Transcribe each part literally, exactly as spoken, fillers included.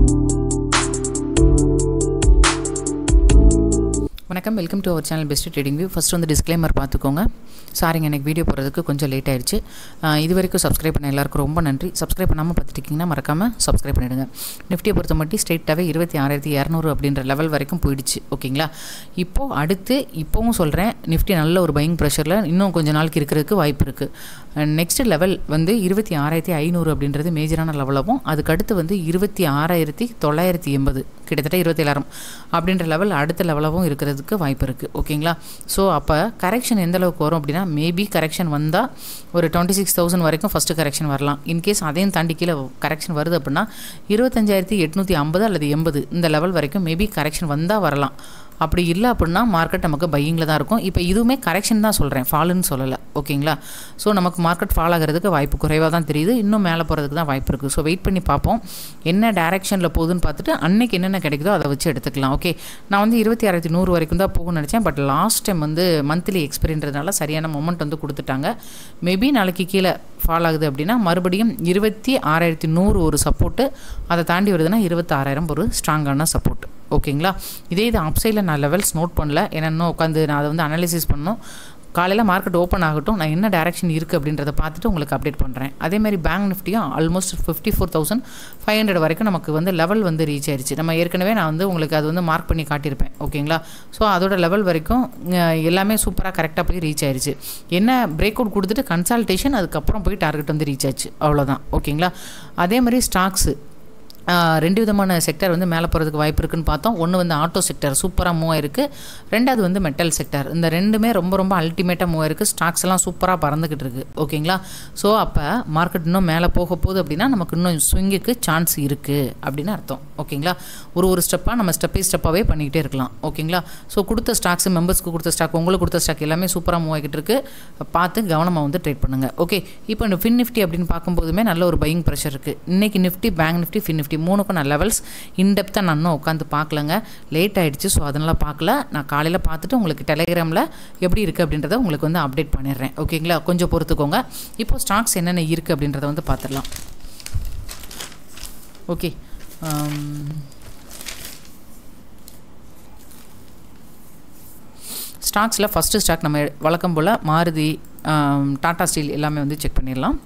வணக்கம், welcome to our channel best trading view. First வந்து disclaimer பார்த்துக்கோங்க. சாரிங்க, எனக்கு வீடியோ போடுறதுக்கு கொஞ்சம் லேட் ஆயிடுச்சு. இது வரைக்கும் சப்ஸ்கிரைப் பண்ண எல்லாருக்கும் ரொம்ப நன்றி. சப்ஸ்கிரைப் பண்ணாமல் பார்த்துட்டிங்கன்னா மறக்காமல் சப்ஸ்கிரைப் பண்ணிவிடுங்க. நிஃப்டியை பொறுத்த மட்டும் ஸ்ட்ரெயிட்டாகவே இருபத்தி ஆறாயிரத்தி இரநூறு அப்படின்ற லெவல் வரைக்கும் போயிடுச்சு. ஓகேங்களா? இப்போது அடுத்து இப்போவும் சொல்கிறேன், நிஃப்டி நல்ல ஒரு பையிங் ப்ரெஷரில் இன்னும் கொஞ்சம் நாளைக்கு இருக்கிறதுக்கு வாய்ப்பு இருக்குது. நெக்ஸ்ட் லெவல் வந்து இருபத்தி ஆறாயிரத்தி ஐநூறு அப்படின்றது மேஜரான லெவலாகவும், அதுக்கடுத்து வந்து இருபத்தி ஆறாயிரத்தி தொள்ளாயிரத்தி எண்பது கிட்டத்தட்ட இருபத்தி ஏழாயிரம் அப்படின்ற லெவல் அடுத்த லெவலாகவும் இருக்கிறதுக்கு வாய்ப்பு இருக்குது. ஓகேங்களா? ஸோ அப்போ கரெக்ஷன் எந்த அளவுக்கு வரும் அப்படின்னா, மேபி கரெக்ஷன் வந்தால் ஒரு டுவெண்ட்டி சிக்ஸ் தௌசண்ட் வரைக்கும் ஃபஸ்ட்டு கரெக்ஷன் வரலாம். இன்கேஸ் அதையும் தாண்டி கீழே கரெக்ஷன் வருது அப்படின்னா இருபத்தஞ்சாயிரத்தி எட்நூற்றி ஐம்பது அல்லது எண்பது இந்த லெவல் வரைக்கும் மேபி கரெக்ஷன் வந்தால் வரலாம். அப்படி இல்லை அப்படின்னா மார்க்கெட் நமக்கு பையிங்கில் தான் இருக்கும். இப்போ இதுவுமே கரெக்ஷன் தான் சொல்கிறேன், ஃபாலுன்னு சொல்லலை. ஓகேங்களா? ஸோ நமக்கு மார்க்கெட் ஃபால் ஆகிறதுக்கு வாய்ப்பு குறைவாக தான் தெரியுது. இன்னும் மேலே போகிறதுக்கு தான் வாய்ப்பு இருக்குது. ஸோ வெயிட் பண்ணி பார்ப்போம் என்ன டைரெக்ஷனில் போகுதுன்னு பார்த்துட்டு அன்னைக்கு என்னென்ன கிடைக்குதோ அதை வச்சு எடுத்துக்கலாம். ஓகே, நான் வந்து இருபத்தி ஆறாயிரத்தி நூறு வரைக்கும் தான் போகும்னு நினச்சேன். பட் லாஸ்ட் டைம் வந்து மந்த்லி எக்ஸ்பீரியன்றதுனால சரியான மொமெண்ட் வந்து கொடுத்துட்டாங்க. மேபி நாளைக்கு கீழே ஃபால் ஆகுது அப்படின்னா மறுபடியும் இருபத்தி ஆறாயிரத்தி நூறு ஒரு சப்போர்ட்டு, அதை தாண்டி வருதுன்னா இருபத்தாறாயிரம் ஒரு ஸ்ட்ராங்கான சப்போர்ட். ஓகேங்களா? இதே இது அப்சைடில் நான் லெவல்ஸ் நோட் பண்ணல, ஏன்னா இன்னும் உட்காந்து நான் அதை வந்து அனாலிசிஸ் பண்ணணும். காலையில் மார்க்கெட் ஓப்பன் ஆகட்டும், நான் என்ன டைரக்ஷன் இருக்குது அப்படின்றத பார்த்துட்டு உங்களுக்கு அப்டேட் பண்ணுறேன். அதேமாதிரி பேங்க் நிஃப்டியும் almost fifty four thousand five hundred வரைக்கும் நமக்கு வந்து லெவல் வந்து ரீச் ஆயிடுச்சு. நம்ம ஏற்கனவே நான் வந்து உங்களுக்கு அது வந்து மார்க் பண்ணி காட்டியிருப்பேன். ஓகேங்களா? ஸோ அதோட லெவல் வரைக்கும் எல்லாமே சூப்பராக கரெக்டாக போய் ரீச் ஆயிடுச்சு. என்ன பிரேக் அவுட் கொடுத்துட்டு கன்சல்டேஷன், அதுக்கப்புறம் போய் டார்கெட் வந்து ரீச் ஆச்சு. அவ்வளோதான். ஓகேங்களா? அதே மாதிரி ஸ்டாக்ஸு ரெண்டு விதமான செக்டர் வந்து மேலே போகிறதுக்கு வாய்ப்பு இருக்குன்னு பார்த்தோம். ஒன்று வந்து ஆட்டோ செக்டர் சூப்பராக மூவ் ஆயிருக்கு. ரெண்டாவது வந்து மெட்டல் செக்டர். இந்த ரெண்டுமே ரொம்ப ரொம்ப அல்டிமேட்டாக மூவ் ஆயிருக்கு. ஸ்டாக்ஸ் எல்லாம் சூப்பராக பறந்துக்கிட்டு இருக்குது. ஓகேங்களா? ஸோ அப்போ மார்க்கெட் இன்னும் மேலே போக போகுது அப்படின்னா நமக்கு இன்னும் ஸ்விங்குக்கு சான்ஸ் இருக்குது அப்படின்னு அர்த்தம். ஓகேங்களா? ஒரு ஒரு ஸ்டெப்பாக நம்ம ஸ்டெப் பை ஸ்டெப்பாகவே பண்ணிக்கிட்டே இருக்கலாம். ஓகேங்களா? ஸோ கொடுத்த ஸ்டாக்ஸ், மெம்பர்ஸ்க்கு கொடுத்த ஸ்டாக், உங்களுக்கு கொடுத்த ஸ்டாக் எல்லாமே சூப்பராக மூவ் ஆகிட்டு இருக்கு. பார்த்து கவனமாக வந்து ட்ரேட் பண்ணுங்கள். ஓகே, இப்போ இந்த ஃபின் நிஃப்டி அப்படின்னு பார்க்கும்போதுமே நல்ல ஒரு பையிங் ப்ரெஷர் இருக்குது. இன்றைக்கி நிஃப்டி, பேங்க் நிஃப்டி, ஃபின் நிஃப்டி மூணுக்கும் நான் லெவல்ஸ் இன்டெப்த்தாக நான் இன்னும் உட்காந்து பார்க்கலங்க. லேட் ஆகிடுச்சு. ஸோ அதனால் பார்க்கல. நான் காலையில் பார்த்துட்டு உங்களுக்கு டெலிகிராமில் எப்படி இருக்குது அப்படின்றத உங்களுக்கு வந்து அப்டேட் பண்ணிடுறேன். ஓகேங்களா? கொஞ்சம் பொறுத்துக்கோங்க. இப்போது ஸ்டாக்ஸ் என்னென்ன இருக்குது அப்படின்றத வந்து பார்த்துடலாம். ஓகே, ஸ்டாக்ஸில் ஃபஸ்ட்டு ஸ்டாக் நம்ம வழக்கம் போல் மாருதி, டாடா ஸ்டீல் எல்லாமே வந்து செக் பண்ணிடலாம்.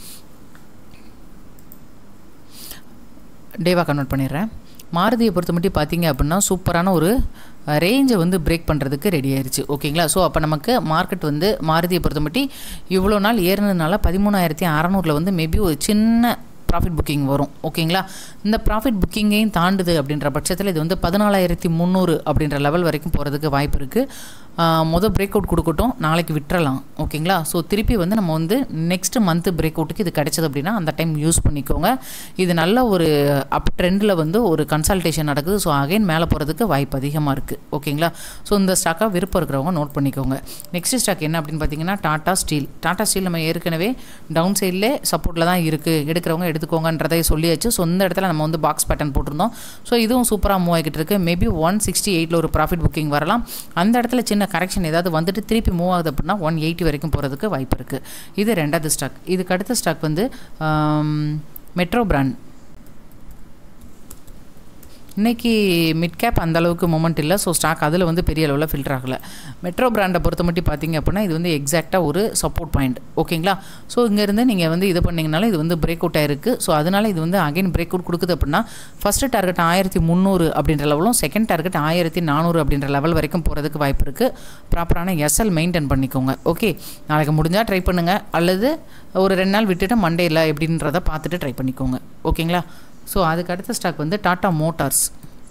டேவாக கன்வெர்ட் பண்ணிடுறேன். மாருதியை பொறுத்த மட்டும் பார்த்தீங்க அப்படின்னா சூப்பரான ஒரு ரேஞ்சை வந்து பிரேக் பண்ணுறதுக்கு ரெடி ஆயிடுச்சு. ஓகேங்களா? ஸோ அப்போ நமக்கு மார்க்கெட் வந்து மாருதியை பொறுத்த மட்டும் இவ்வளோ நாள் ஏறினதுனால பதிமூணாயிரத்தி அறநூறில் வந்து மேபி ஒரு சின்ன ப்ராஃபிட் புக்கிங் வரும். ஓகேங்களா? இந்த ப்ராஃபிட் புக்கிங்கையும் தாண்டுது அப்படின்ற பட்சத்தில் இது வந்து பதினாலாயிரத்தி முந்நூறு அப்படின்ற லெவல் வரைக்கும் போகிறதுக்கு வாய்ப்பு இருக்குது. மொதல் பிரேக் அவுட் கொடுக்கட்டும், நாளைக்கு விட்டுறலாம். ஓகேங்களா? ஸோ திருப்பி வந்து நம்ம வந்து நெக்ஸ்ட் மந்த்து பிரேக் அவுட்டுக்கு இது கிடைச்சது அப்படின்னா அந்த டைம் யூஸ் பண்ணிக்கோங்க. இது நல்ல ஒரு அப் ட்ரெண்டில் வந்து ஒரு கன்சல்டேஷன் நடக்குது. ஸோ அகைன் மேலே போகிறதுக்கு வாய்ப்பு அதிகமாக இருக்குது. ஓகேங்களா? ஸோ இந்த ஸ்டாக்காக விருப்பம் இருக்கிறவங்க நோட் பண்ணிக்கோங்க. நெக்ஸ்ட் ஸ்டாக் என்ன அப்படின்னு பார்த்தீங்கன்னா டாடா ஸ்டீல். டாடா ஸ்டீல் நம்ம ஏற்கனவே டவுன் சைடில் சப்போர்ட்டில் தான் இருக்குது, எடுக்கிறவங்க எடுத்துக்கோங்கன்றதை சொல்லியாச்சு. ஸோ இந்த இடத்துல நம்ம வந்து பாக்ஸ் பேட்டர்ன் போட்டிருந்தோம். ஸோ இதுவும் சூப்பராக மூவ் ஆகிட்டு இருக்குது. மேபி ஒன் சிக்ஸ்டி எயிட்டில் ஒரு ப்ராஃபிட் புக்கிங் வரலாம். அந்த இடத்துல சின்ன கரெக்ஷன் ஏதாவது வந்துட்டு திருப்பி மூவ் ஆகுது அப்படின்னா ஒன் எயிட்டி வரைக்கும் போகிறதுக்கு வாய்ப்பு இருக்குது. இது ரெண்டாவது ஸ்டாக். இதுக்கு அடுத்த ஸ்டாக் வந்து மெட்ரோ பிராண்ட். இன்றைக்கி மிட் கேப் அந்தளவுக்கு மூமெண்ட் இல்லை. ஸோ ஸ்டாக் அதில் வந்து பெரிய அளவில் ஃபில்டர் ஆகலை. மெட்ரோ பிராண்டை பொறுத்த மட்டும் பார்த்தீங்க அப்படின்னா இது வந்து எக்ஸாக்டாக ஒரு சப்போர்ட் பாயிண்ட். ஓகேங்களா? ஸோ இங்கேருந்து நீங்கள் வந்து இது பண்ணிங்கனால இது வந்து பிரேக் அவுட் ஆயிருக்கு. ஸோ அதனால் இது வந்து அகைன் பிரேக் அவுட் கொடுக்குது அப்படின்னா ஃபஸ்ட்டு டார்கெட் ஆயிரத்தி முந்நூறு அப்படின்ற லெவலும், செகண்ட் டார்கெட் ஆயிரத்தி நானூறு அப்படின்ற லெவல் வரைக்கும் போகிறதுக்கு வாய்ப்பு இருக்குது. ப்ராப்பரான எஸ்எல் மெயின்டைன் பண்ணிக்கோங்க. ஓகே, நாளைக்கு முடிஞ்சால் ட்ரை பண்ணுங்கள், அல்லது ஒரு ரெண்டு நாள் விட்டுட்டு மண்டேயில் எப்படின்றத பார்த்துட்டு ட்ரை பண்ணிக்கோங்க. ஓகேங்களா? ஸோ அதுக்கு அடுத்த ஸ்டாக் வந்து டாட்டா மோட்டார்ஸ்.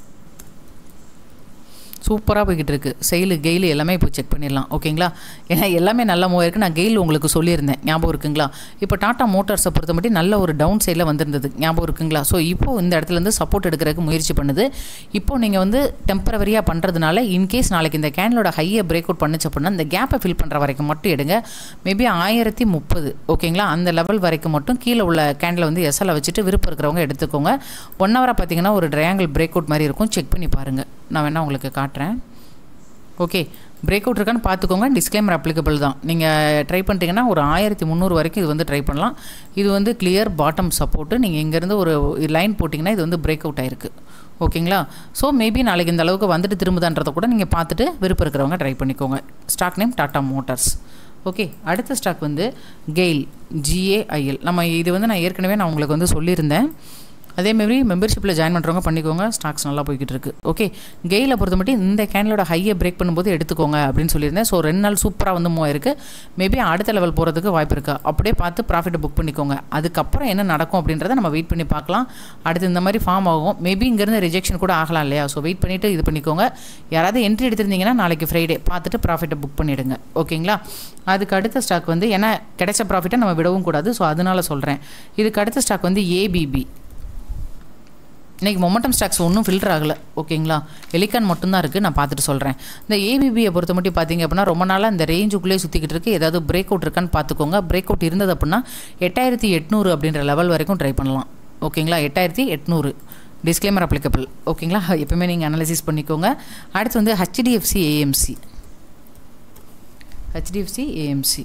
சூப்பராக போய்கிட்டு இருக்குது. செயிலு கெயிலு எல்லாமே இப்போ செக் பண்ணிடலாம். ஓகேங்களா? ஏன்னா எல்லாமே நல்ல மூவ் இருக்குது. நான் கெயில் உங்களுக்கு சொல்லியிருந்தேன், ஞாபகம் இருக்குங்களா? இப்போ டாட்டா மோட்டார்ஸை பொறுத்த மட்டும் நல்ல ஒரு டவுன் சைடில் வந்திருந்தது, ஞாபகம் இருக்குங்களா? ஸோ இப்போது இந்த இடத்துலேருந்து சப்போர்ட் எடுக்கிறதுக்கு முயற்சி பண்ணுது. இப்போது நீங்கள் வந்து டெம்பரவரியாக பண்ணுறதுனால இன்கேஸ் நாளைக்கு இந்த கேண்டலோட ஹையை பிரேக் அவுட் பண்ணிச்சு அப்படின்னா இந்த கேப்பை ஃபில் பண்ணுற வரைக்கும் மட்டும் எடுங்க. மேபி ஆயிரத்தி முப்பது ஓகேங்களா? அந்த லெவல் வரைக்கும் மட்டும் கீழே உள்ள கேண்டில் வந்து எஸ்எல்லை வச்சுட்டு விருப்பம் இருக்கிறவங்க எடுத்துக்கோங்க. ஒன் ஹவராக பார்த்தீங்கன்னா ஒரு ட்ரையாங்கிள் பிரேக் அவுட் மாதிரி இருக்கும். செக் பண்ணி பாருங்கள். நான் வேணால் உங்களுக்கு காட்டுறேன். ஓகே, பிரேக் அவுட் இருக்கான்னு பார்த்துக்கோங்க. டிஸ்க்ளைமர் அப்ளிகபிள் தான். நீங்கள் ட்ரை பண்ணிட்டீங்கன்னா ஒரு ஆயிரத்தி முந்நூறு வரைக்கும் இது வந்து ட்ரை பண்ணலாம். இது வந்து கிளியர் பாட்டம் சப்போர்ட்டு. நீங்கள் இங்கேருந்து ஒரு லைன் போட்டிங்கன்னா இது வந்து பிரேக் அவுட் ஆகிருக்கு. ஓகேங்களா? ஸோ மேபி நாளைக்கு இந்த அளவுக்கு வந்துட்டு திரும்புதான்றதை கூட நீங்கள் பார்த்துட்டு விருப்பம் இருக்கிறவங்க ட்ரை பண்ணிக்கோங்க. Stock name Tata Motors. Okay, அடுத்த ஸ்டாக் வந்து கெயில், ஜிஏஐஎல். நம்ம இது வந்து நான் ஏற்கனவே நான் உங்களுக்கு வந்து சொல்லியிருந்தேன். அதேமாதிரி மெம்பர்ஷிப்பில் ஜாயின் பண்ணுறவங்க பண்ணிக்கோங்க. ஸ்டாக்ஸ் நல்லா போய்கிட்டு இருக்குது. ஓகே, கெயிலை பொறுத்த மட்டும் இந்த கேண்டலோட ஹையை பிரேக் பண்ணும்போது எடுத்துக்கோங்க அப்படின்னு சொல்லியிருந்தேன். ஸோ ரெண்டு நாள் சூப்பராக வந்து மூவ் ஆயிருக்கு. மேபி அடுத்த லெவல் போகிறதுக்கு வாய்ப்பு இருக்கா, அப்படியே பார்த்து ப்ராஃபிட்டை புக் பண்ணிக்கோங்க. அதுக்கப்புறம் என்ன நடக்கும் அப்படின்றத நம்ம வெயிட் பண்ணி பார்க்கலாம். அடுத்து இந்த மாதிரி ஃபார்ம் ஆகும். மேபி இங்கேருந்து ரிஜெக்ஷன் கூட ஆகலாம் இல்லையா? ஸோ வெயிட் பண்ணிவிட்டு இது பண்ணிக்கோங்க. யாராவது என்ட்ரி எடுத்திருந்தீங்கன்னா நாளைக்கு ஃப்ரைடே பார்த்துட்டு ப்ராஃபிட்டை புக் பண்ணிவிடுங்க. ஓகேங்களா? அதுக்கு அடுத்த ஸ்டாக் வந்து ஏன்னா கிடைச்ச ப்ராஃபிட்டை நம்ம விடவும் கூடாது. ஸோ அதனால சொல்கிறேன். இதுக்கு அடுத்த ஸ்டாக் வந்து ஏபிபி. இன்றைக்கி மொமெண்டம் ஸ்டாக்ஸ் ஒன்றும் ஃபில்டர் ஆகலை. ஓகேங்களா? எலிகான் மட்டும்தான் இருக்குது. நான் பார்த்துட்டு சொல்கிறேன். இந்த ஏபிபியை பொறுத்த மட்டும் பார்த்தீங்க அப்படின்னா ரொம்ப நாளாக இந்த ரேஞ்சுக்குள்ளே சுற்றிக்கிட்டு இருக்குது. ஏதாவது பிரேக் அவுட் இருக்கான்னு பார்த்துக்கோங்க. பிரேக் அவுட் இருந்தது அப்படின்னா எட்டாயிரத்தி எட்நூறு அப்படின்ற லெவல் வரைக்கும் ட்ரை பண்ணலாம். ஓகேங்களா? எட்டாயிரத்தி எட்நூறு டிஸ்க்ளைமர் அப்ளிகபிள். ஓகேங்களா? எப்பவுமே நீங்கள் அனலைசிஸ் பண்ணிக்கோங்க. அடுத்து வந்து HDFC AMC. HDFC AMC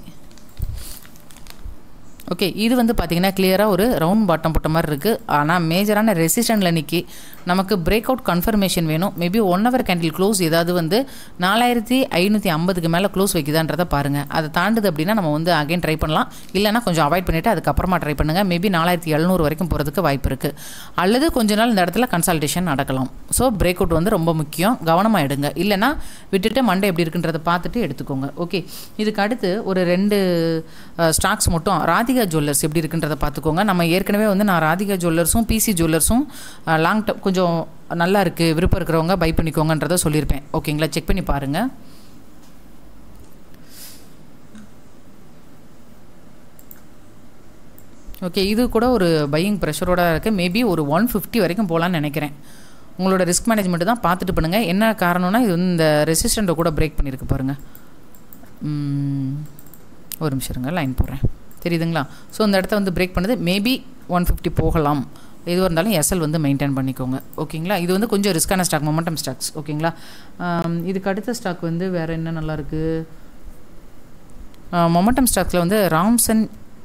okay, இது வந்து பார்த்திங்கன்னா கிளியராக ஒரு ரவுண்ட் பாட்டம் போட்ட மாதிரி இருக்குது. ஆனால் மேஜரான ரெசிஸ்டன்ட்டில் நிற்கி நமக்கு பிரேக் அவுட் கன்ஃபர்மேஷன் வேணும். Maybe one hour candle close ஏதாவது வந்து நாலாயிரத்தி ஐநூற்றி ஐம்பதுக்கு மேலே க்ளோஸ் வைக்குதான்றதை பாருங்கள். அதை தாண்டுது அப்படின்னா நம்ம வந்து அகைன் ட்ரை பண்ணலாம். இல்லைனா கொஞ்சம் அவாய்ட் பண்ணிவிட்டு அதுக்கப்புறமா ட்ரை பண்ணுங்கள். மேபி நாலாயிரத்தி எழுநூறு வரைக்கும் போகிறதுக்கு வாய்ப்பு இருக்குது. அல்லது கொஞ்ச நாள் இந்த இடத்துல கன்சல்டேஷன் நடக்கலாம். ஸோ பிரேக் அவுட் வந்து ரொம்ப முக்கியம். கவனமாக எடுங்க. இல்லைனா விட்டுட்டு மண்டே எப்படி இருக்குன்றதை பார்த்துட்டு எடுத்துக்கோங்க. ஓகே, இதுக்கு அடுத்து ஒரு ரெண்டு ஸ்டாக்ஸ் மட்டும் ராதிகா ஜுவல்லர்ஸ் எப்படி இருக்குன்றதை பார்த்துக்கோங்க. நம்ம ஏற்கனவே வந்து நான் ராதிகா ஜுவல்லர்ஸும் பிசி ஜுவல்லர்ஸும் லாங் டேர்ம் கொஞ்சம் நல்லா இருக்குது, விருப்பம் இருக்கிறவங்க பை பண்ணிக்கோங்கன்றதை சொல்லியிருப்பேன். ஓகேங்களா? செக் பண்ணி பாருங்கள். ஓகே, இது கூட ஒரு பையிங் ப்ரெஷரோட இருக்குது. மேபி ஒரு ஒன் ஃபிஃப்டி வரைக்கும் போகலான்னு நினைக்கிறேன். உங்களோட ரிஸ்க் மேனேஜ்மெண்ட்டு தான் பார்த்துட்டு பண்ணுங்கள். என்ன காரணம்னா இது வந்து இந்த ரெசிஸ்டண்ட்டை கூட பிரேக் பண்ணியிருக்கு பாருங்கள். ஒரு நிமிஷம் இருங்க, லைன் போடுறேன். தெரியுதுங்களா? ஸோ இந்த இடத்த வந்து பிரேக் பண்ணுது. மேபி ஒன் ஃபிஃப்டி போகலாம். எதுவாக இருந்தாலும் எஸ்எல் வந்து மெயின்டைன் பண்ணிக்கோங்க. ஓகேங்களா? இது வந்து கொஞ்சம் ரிஸ்க்கான ஸ்டாக், மொமெண்டம் ஸ்டாக்ஸ். ஓகேங்களா? இதுக்கு அடுத்த ஸ்டாக் வந்து வேறு என்ன நல்லாயிருக்கு? மொமெண்டம் ஸ்டாக்ஸில் வந்து ராம்சன்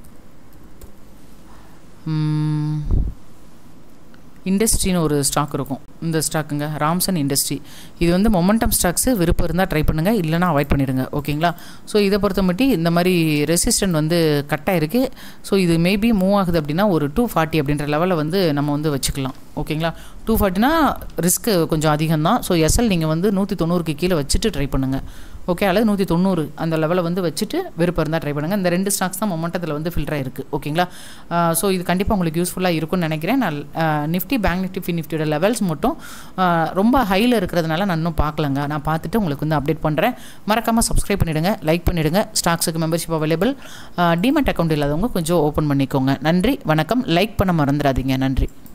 இண்டஸ்ட்ரின்னு ஒரு ஸ்டாக் இருக்கும். இந்த ஸ்டாக்குங்க ராம்சன் இண்டஸ்ட்ரி. இது வந்து மொமெண்டம் ஸ்டாக்ஸு. விருப்பம் இருந்தால் ட்ரை பண்ணுங்கள், இல்லைனா அவாய்ட் பண்ணிடுங்க. ஓகேங்களா? ஸோ இதை பொறுத்த மட்டும் இந்த மாதிரி ரெசிஸ்டன்ட் வந்து கட்டாக இருக்குது. ஸோ இது மேபி மூவ் ஆகுது அப்படின்னா ஒரு டூ ஃபார்ட்டி அப்படின்ற லெவலில் வந்து நம்ம வந்து வச்சுக்கலாம். ஓகேங்களா? டூ ஃபார்ட்டினா ரிஸ்க்கு கொஞ்சம் அதிகம் தான். ஸோ எஸ்எல் நீங்கள் வந்து நூற்றி தொண்ணூறுக்கு கீழே வச்சுட்டு ட்ரை பண்ணுங்கள். ஓகே, அல்லது நூற்றி தொண்ணூறு அந்த லெவலில் வந்து வச்சுட்டு விருப்பம் இருந்தால் ட்ரை பண்ணுங்கள். இந்த ரெண்டு ஸ்டாக்ஸ் தான் மொமெண்டத்தில் வந்து ஃபில்டராக இருக்குது. ஓகேங்களா? ஸோ இது கண்டிப்பாக உங்களுக்கு யூஸ்ஃபுல்லாக இருக்கும்னு நினைக்கிறேன். நான் நிஃப்டி, பேங்க் நிஃப்டி, ஃபின் நிஃப்டியோட லெவல்ஸ் மட்டும் ரொம்ப ஹையில் இருக்கிறதுனால நான் இன்னும் பார்க்கலங்க. நான் பார்த்துட்டு உங்களுக்கு வந்து அப்டேட் பண்ணுறேன். மறக்காமல் சப்ஸ்கிரைப் பண்ணிவிடுங்க, லைக் பண்ணிவிடுங்க. ஸ்டாக்ஸுக்கு மெம்பர்ஷிப் அவைலபிள். டிமெட் அக்கௌண்ட் இல்லாதவங்க கொஞ்சம் ஓப்பன் பண்ணிக்கோங்க. நன்றி, வணக்கம். லைக் பண்ண மறந்துடாதீங்க. நன்றி.